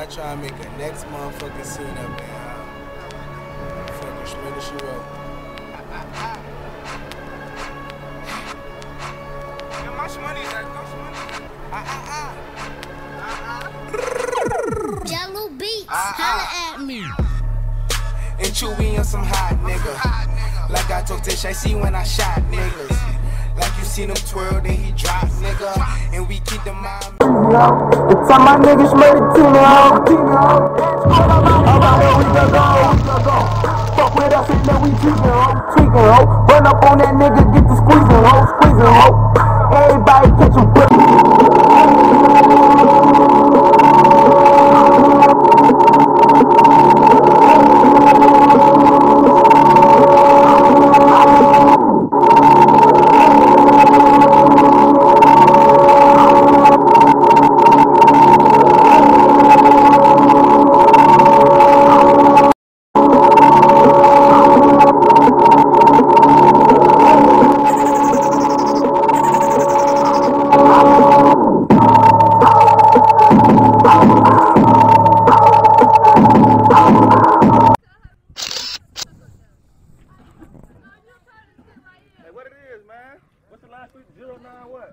gotta try and make a next motherfucking scene up there. Fucking Shmurda She Wrote. Jello Beats, holla at me. And Chewy on some hot nigga. Like I told Tish, I see when I shot niggas. Like you seen him twirl, then he drop, nigga. And we keep the mind. It's time my niggas made it to me, ho. About here we can go. Fuck with us and then we tweaking, ho. Run up on that nigga, get the squeezing, ho. Everybody catch a whip. What it is, man? What's the last 09 what?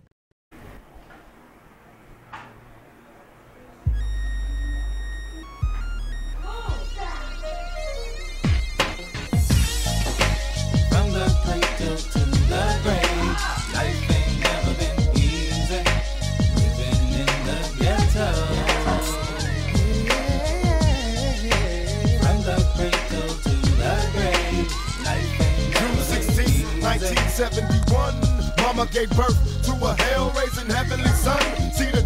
From the cradle to the grave, life ain't never been easy. Living in the ghetto. From the cradle to the grave, life ain't never been easy. 1971, mama gave birth to a hell-raising heavenly son. See the